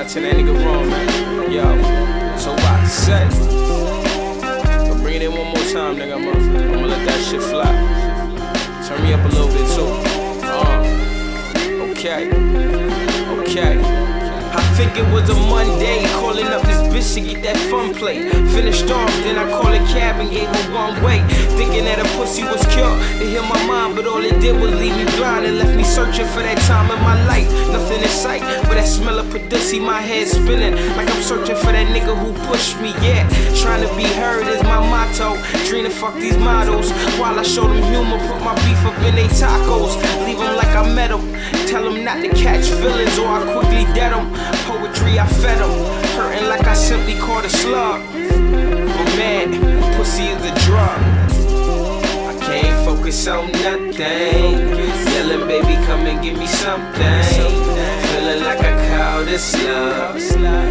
gotta turn that nigga wrong, man. Yo, so what? Say. Yo, bring it in one more time, nigga. I'ma let that shit fly. Turn me up a little bit too. Okay. I think it was a Monday, calling up this bitch to get that fun play. Finished off, then I called a cab and gave her one way, thinking that a pussy was cured to heal my mind, but all it did was leave me blind and left me searching for that time in my life. Nothing in sight, but that smell of pussy, my head spinning like I'm searching for that nigga who pushed me. Yeah, trying to be heard is my motto. Dream to fuck these models while I show them humor, put my beef up in they tacos, leave them like I met them. Tell them not to catch feelings or I quickly dead them. Poetry, I fed them, hurting like I simply caught a slug. But man, pussy is a drug. I can't focus on nothing. Yelling, baby, come and give me something. Feeling like I caught a slug.